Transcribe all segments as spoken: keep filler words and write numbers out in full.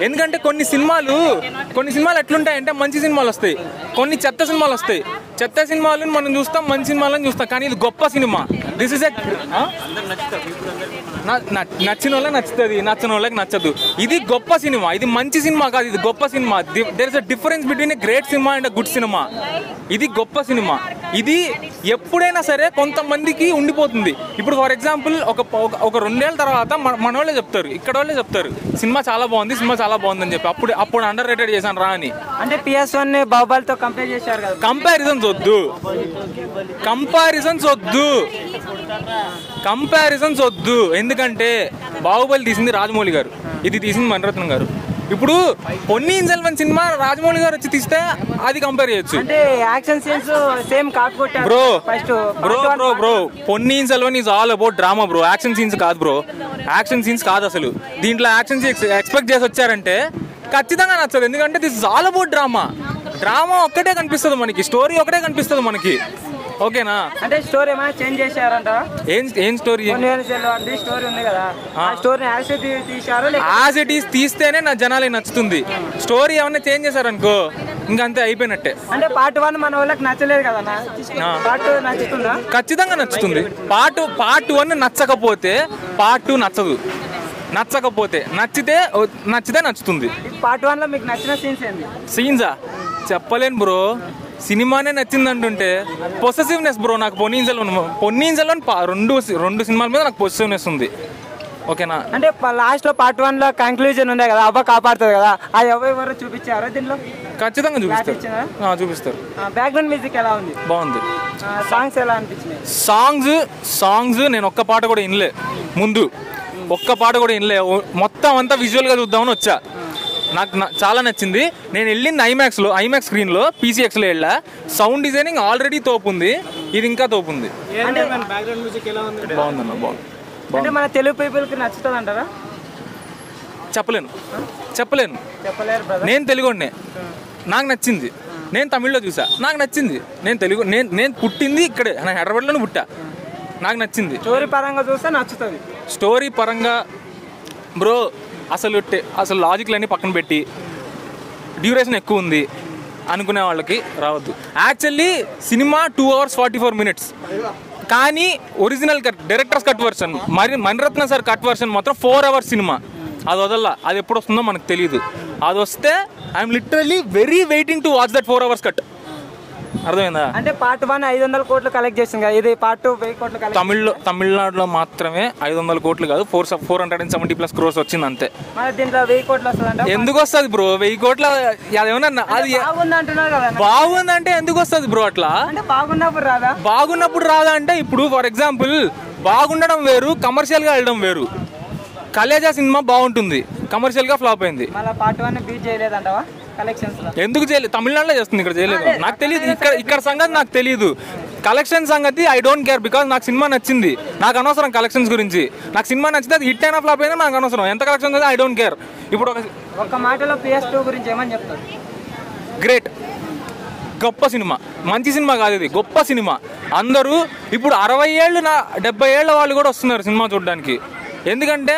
ఎందుకంటే కొన్ని సినిమాలు కొన్ని సినిమాలు ఎట్లుంటాయంటే మంచి సినిమాలు వస్తాయి, కొన్ని చెత్త సినిమాలు వస్తాయి. చెత్త సినిమాలను మనం చూస్తాం, మంచి సినిమాలను చూస్తాం, కానీ ఇది గొప్ప సినిమా. దిస్ ఇస్ ఎ నచ్చిన వాళ్ళకి నచ్చుతుంది, నచ్చిన వాళ్ళకి నచ్చదు. ఇది గొప్ప సినిమా, ఇది మంచి సినిమా కాదు, ఇది గొప్ప cinema. There is a difference between a great cinema and a good cinema. ఇది గొప్ప సినిమా. ఇది ఎప్పుడైనా సరే కొంతమందికి ఉండిపోతుంది. ఇప్పుడు ఫర్ ఎగ్జాంపుల్ ఒక ఒక రెండేళ్ల తర్వాత మన వాళ్ళే చెప్తారు, ఇక్కడ వాళ్ళే చెప్తారు సినిమా చాలా బాగుంది, సినిమా చాలా బాగుంది అని చెప్పి. అప్పుడు అప్పుడు అండర్ రేటెడ్ చేశాను రా అని. అంటే పిఎస్ వన్ బాహుబలితో కంపేర్ చేశారు కదా. కంపారిజన్స్ వద్దు, కంపారిజన్స్ వద్దు, కంపారిజన్స్ వద్దు. ఎందుకంటే బాహుబలి తీసింది రాజమౌళి గారు, ఇది తీసింది మణిరత్నం గారు. ఇప్పుడు పొన్నియిన్ సెల్వన్ సినిమా రాజమౌళి గారు వచ్చి తీస్తే అది కంపేర్ చేయొచ్చు. అంటే యాక్షన్ సీన్స్ సేమ్ కాకపోతే bro bro bro bro Ponniyin Selvan is all about drama bro, action scenes కాదు బ్రో, యాక్షన్ సీన్స్ కాదు అసలు. దీంట్లో యాక్షన్ సీన్స్ ఎక్స్పెక్ట్ చేసి వచ్చారంటే ఖచ్చితంగా నచ్చదు. ఎందుకంటే this is all about drama. Drama ఒక్కటే కనిపిస్తుంది మనకి, స్టోరీ ఒకటే కనిపిస్తుంది మనకి. ఓకేనా? అంటే స్టోరీ ఏమైనా చేంజ్ చేశారంట? ఏం ఏం స్టోరీ? స్టోరీ ఉంది కదా, ఆ స్టోరీ యాజ్ ఇట్ ఈజ్ తీశారు. యాజ్ ఇట్ ఈజ్ తీస్తేనే నా జనాలకి నచ్చుతుంది. స్టోరీ ఏమన్నా చేంజ్ చేశారనుకో ఇంకంతే, అయిపోయినట్టే. అంటే పార్ట్ వన్ మన వాళ్ళకి నచ్చలేదు కదా, పార్ట్ టూ నచ్చుతుందా? ఖచ్చితంగా నచ్చుతుంది. పార్ట్ పార్ట్ వన్ నచ్చకపోతే పార్ట్ టూ నచ్చదు, నచ్చకపోతే నచ్చితే నచ్చితే నచ్చుతుంది. పార్ట్ వన్ లో మీకు నచ్చిన సీన్స్ ఏంది? సీన్సా చెప్పలేను బ్రో, సినిమానే నచ్చింది అంటుంటే. పొసెసివ్నెస్ బ్రో నాకు పొన్నియిన్ సెల్వన్ పొన్నియిన్ సెల్వన్ రెండు రెండు సినిమాల మీద నాకు పొసెసివ్నెస్ ఉంది. ఓకేనా? అంటే లాస్ట్ లో పార్ట్ వన్ లో కంక్లూజన్ ఉండే కదా, అవ్వ కాపాడుతుంది కదా, అది ఎవరెవరు చూపించారు దీంట్లో? ఖచ్చితంగా చూపిస్తారు, చూపిస్తారు. బ్యాక్గ్రౌండ్ మ్యూజిక్ ఎలా ఉంది? బాగుంది. సాంగ్స్ ఎలా అనిపించింది? సాంగ్స్ సాంగ్స్ నేను ఒక్క పాట కూడా వినలే ముందు, ఒక్క పాట కూడా వినలే. మొత్తం అంతా విజువల్గా చూద్దామని వచ్చా. నాకు చాలా నచ్చింది. నేను వెళ్ళింది ఐమాక్స్లో, ఐమాక్స్ స్క్రీన్లో, పీసీఎక్స్లో వెళ్ళా. సౌండ్ డిజైనింగ్ ఆల్రెడీ తోపు ఉంది, ఇది ఇంకా తోపు ఉంది. బాగుందన్న, బాగుంది. అంటే మన తెలుగు పీపుల్కి నచ్చుతుంది అంటారా? చెప్పలేను చెప్పలేను నేను తెలుగునే, నాకు నచ్చింది. నేను తమిళ్లో చూసా, నాకు నచ్చింది. నేను తెలుగు నేను నేను పుట్టింది ఇక్కడే, నేను హైదరాబాద్లోనే పుట్టా, నాకు నచ్చింది. స్టోరీ పరంగా చూస్తే నచ్చుతుంది. స్టోరీ పరంగా బ్రో అసలు అసలు లాజిక్లన్నీ పక్కన పెట్టి డ్యూరేషన్ ఎక్కువ ఉంది అనుకునే వాళ్ళకి రావద్దు. Actually cinema two hours forty four minutes కానీ original cut director's cut version మరి మణిరత్నం సార్ కట్ వర్షన్ మాత్రం ఫోర్ అవర్స్ సినిమా. అది వదల్లా, అది ఎప్పుడు వస్తుందో మనకు తెలియదు. అది వస్తే I'm literally very waiting to watch that four hours cut. అర్థమైందా? అంటే పార్ట్ వన్ ఐదు వందల కోట్లు కలెక్ట్ చేసింది కదా, ఇది పార్ట్ టూ వెయ్యి కోట్లు కలెక్ట్. తమిళ్లో తమిళనాడులో మాత్రమే ఐదు వందల కోట్లు కాదు, four four hundred and seventy plus crores వచ్చింది అంతే. దీంట్లో వెయ్యి కోట్లు వస్తుంది. ఎందుకు వస్తుంది బ్రో వెయ్యి కోట్ల? అదేమన్నా అది బాగుంది అంటున్నారు కదా, బాగుందంటే ఎందుకు వస్తుంది బ్రో అట్లా? అంటే బాగున్నప్పుడు రాదా? బాగున్నప్పుడు రాదా అంటే ఇప్పుడు ఫర్ ఎగ్జాంపుల్ బాగుండడం వేరు, కమర్షియల్ గా వెళ్ళడం వేరు. కలేజా సినిమా బాగుంటుంది, కమర్షియల్ గా ఫ్లాప్ అయింది. పార్ట్ వన్ బీట్ చేయలేదంటావా కలెక్షన్స్? ఎందుకు చేయలేదు? తమిళనాడులో చేస్తుంది, ఇక్కడ చేయలేదు. నాకు తెలియదు, ఇక్కడ ఇక్కడ సంగతి నాకు తెలియదు. కలెక్షన్ సంగతి ఐ డోంట్ కేర్, బికాస్ నాకు సినిమా నచ్చింది. నాకు అనవసరం కలెక్షన్స్ గురించి. నాకు సినిమా నచ్చితే అది హిట్ అయినా ఫ్లాప్ అయినా నాకు అనవసరం. ఎంత కలెక్షన్ ఐ డోంట్ కేర్. ఇప్పుడు ఒక ఒక మాటలో పిఎస్ టూ గురించి ఏమని చెప్తారు? గ్రేట్, గొప్ప సినిమా. మంచి సినిమా కాదు ఇది, గొప్ప సినిమా. అందరూ ఇప్పుడు అరవై ఏళ్ళు నా డెబ్బై ఏళ్ళ వాళ్ళు కూడా వస్తున్నారు సినిమా చూడడానికి. ఎందుకంటే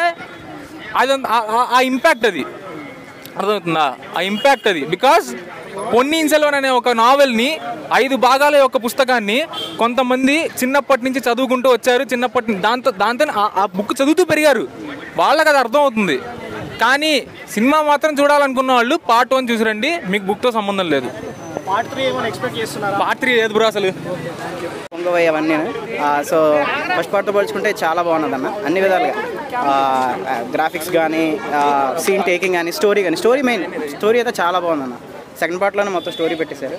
అది ఆ ఇంపాక్ట్, అది అర్థమవుతుందా? ఆ ఇంపాక్ట్ అది. బికాస్ పొన్నియిన్ సెల్వన్ అనే ఒక నావెల్ని, ఐదు భాగాల యొక్క పుస్తకాన్ని కొంతమంది చిన్నప్పటి నుంచి చదువుకుంటూ వచ్చారు. చిన్నప్పటి దాంతో దాంతో ఆ బుక్ చదువుతూ పెరిగారు, వాళ్ళకి అది అర్థం అవుతుంది. కానీ సినిమా మాత్రం చూడాలనుకున్న వాళ్ళు పార్ట్ వన్ చూసి రండి, మీకు బుక్తో సంబంధం లేదు. పార్ట్ త్రీ ఏమైనా ఎక్స్పెక్ట్ చేస్తున్నారా? పార్ట్ త్రీ లేదు బ్రో అసలు. పొంగవయ్య అవన్నీ. సో ఫస్ట్ పార్ట్తో పోల్చుకుంటే చాలా బాగున్నది అన్న, అన్ని విధాలుగా. గ్రాఫిక్స్ కానీ, సీన్ టేకింగ్ కానీ, స్టోరీ కానీ. స్టోరీ మెయిన్, స్టోరీ అయితే చాలా బాగుందన్న. సెకండ్ పార్ట్లోనే మొత్తం స్టోరీ పెట్టేశారు.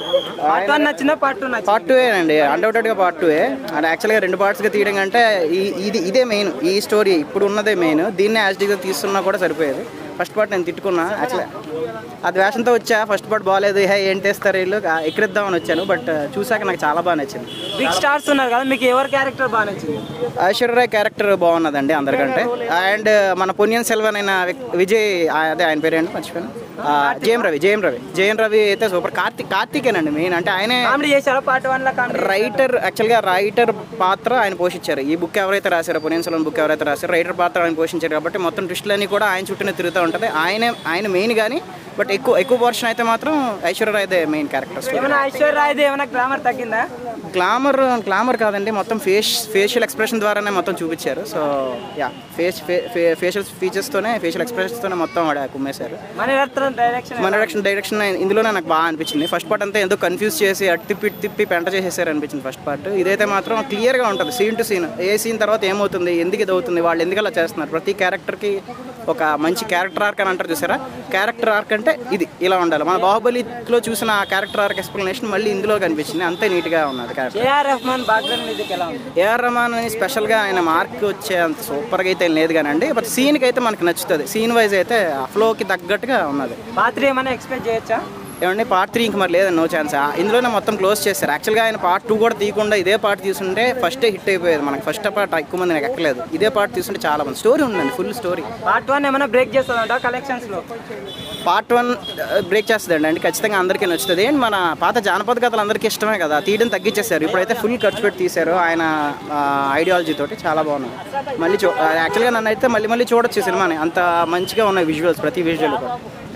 పార్ట్ టూ అండి, అన్డౌటెడ్గా పార్ట్ టూ. అండ్ యాక్చువల్గా రెండు పార్ట్స్గా తీయడం కంటే ఈ ఇది ఇదే మెయిన్, ఈ స్టోరీ ఇప్పుడు ఉన్నదే మెయిన్. దీన్నే యాజ్గా తీస్తున్నా కూడా సరిపోయేది. ఫస్ట్ పార్ట్ నేను తిట్టుకున్నా యాక్చువల్గా, అది వేషంతో వచ్చా. ఫస్ట్ పార్ట్ బాగాలేదు, హే ఏం చేస్తారు వీళ్ళు, ఎక్కడిద్దామని వచ్చాను. బట్ చూసాక నాకు చాలా బాగా నచ్చింది. బిగ్ స్టార్స్ ఉన్నారు కదా, మీకు ఎవరి క్యారెక్టర్ బాగా నచ్చింది? ఐశ్వర్యరాయ్ క్యారెక్టర్ బాగున్నదండి అందరికంటే. అండ్ మన పొన్నియిన్ సెల్వన్ అయిన విజయ్, అదే ఆయన పేరు ఏంటి మర్చిపోయాను, JM Ravi JM Ravi JM Ravi అయితే సూపర్. కార్తిక్ కార్తికేనండి మెయిన్, అంటే ఆయనే కామెడీ చేశారా పార్ట్ వన్ లో? కామెడీ రైటర్, యాక్చువల్గా రైటర్ పాత్ర ఆయన పోషించారు. ఈ బుక్ ఎవరైతే రాశారో, పొన్నియిన్ సెల్వన్ బుక్ ఎవరైతే రాశారో రైటర్ పాత్ర ఆయన పోషించారు కాబట్టి మొత్తం ట్విస్టులన్నీ కూడా ఆయన చుట్టూనే తిరుగుతూ ఉంటుంది. ఆయనే ఆయన మెయిన్ కానీ, బట్ ఎక్కువ ఎక్కువ పోర్షన్ అయితే మాత్రం ఐశ్వర్య రాయ్దే మెయిన్ క్యారెక్టర్స్. ఏమైనా ఐశ్వర్య రాయ్ది ఏమైనా గ్లామర్ తగ్గిందా? గ్లామర్ గ్లామర్ కాదండి, మొత్తం ఫేస్ ఫేషియల్ ఎక్స్ప్రెషన్ ద్వారానే మొత్తం చూపించారు. సో యా, ఫేస్ ఫేషియల్ ఫీచర్స్తోనే ఫేషియల్ ఎక్స్ప్రెషన్స్తోనే మొత్తం వాడు కుమ్మేశారు. మన డైరెక్షన్ మన డైరెక్షన్ డైరెక్షన్ ఇందులోనే నాకు బాగా అనిపించింది. ఫస్ట్ పార్ట్ అంతా ఎందుకు కన్ఫ్యూజ్ చేసి అటు తిప్పి తిప్పి పెంట చేసేసారు అనిపించింది ఫస్ట్ పార్ట్. ఇదైతే మాత్రం క్లియర్గా ఉంటుంది, సీన్ టు సీన్, ఏ సీన్ తర్వాత ఏమవుతుంది, ఎందుకు ఇది అవుతుంది, వాళ్ళు ఎందుకు అలా చేస్తున్నారు, ప్రతి క్యారెక్టర్కి ఒక మంచి క్యారెక్టర్ ఆర్క్ అని అంటారు చూసారా, క్యారెక్టర్ ఆర్క్ అంటే ఇది ఇలా ఉండాలి. మన బాహుబలిలో చూసిన ఆ క్యారెక్టర్ ఆర్క్ ఎక్స్ప్లెనేషన్ మళ్ళీ ఇందులో కనిపించింది, అంతే నీట్గా ఉన్నది character. AR Rahman background music ఎలా ఉంది? ఏఆర్ రెహమాన్ అని స్పెషల్గా ఆయన మార్క్ వచ్చే అంత సూపర్గా అయితే లేదు కానండి, బట్ సీన్కి అయితే మనకు నచ్చుతుంది. సీన్ వైజ్ అయితే ఆ ఫ్లోకి తగ్గట్టుగా ఉన్నది. పాత్ర ఏమైనా ఎక్స్పెక్ట్ చేయొచ్చా? ఏమండి పార్ట్ త్రీ ఇంక మరి లేదండి, నో ఛాన్స్. ఇందులోనే మొత్తం క్లోజ్ చేస్తారు. యాక్చువల్గా ఆయన పార్ట్ టూ కూడా తీయకుండా ఇదే పార్ట్ తీసుంటే ఫస్టే హిట్ అయిపోయేది. మనకి ఫస్ట్ పార్ట్ ఎక్కువ మంది నాకు ఎక్కలేదు, ఇదే పార్ట్ తీసుంటే చాలా మంది. స్టోరీ ఉందండి, ఫుల్ స్టోరీ. పార్ట్ వన్ ఏమైనా బ్రేక్ చేస్తుందంట కలెక్షన్స్లో? పార్ట్ వన్ బ్రేక్ చేస్తుందండి అండి, ఖచ్చితంగా అందరికీ నచ్చుతుంది. ఏంటి మన పాత జానపద కథలు అందరికీ ఇష్టమే కదా, తీయడం తగ్గించేశారు. ఇప్పుడైతే ఫుల్ ఖర్చు పెట్టి తీశారు ఆయన ఐడియాలజీ తోటి, చాలా బాగున్నాయి. మళ్ళీ చూ యాక్చువల్గా నన్ను అయితే మళ్ళీ మళ్ళీ చూడొచ్చు సినిమాని, అంత మంచిగా ఉన్నాయి విజువల్స్, ప్రతి విజువల్.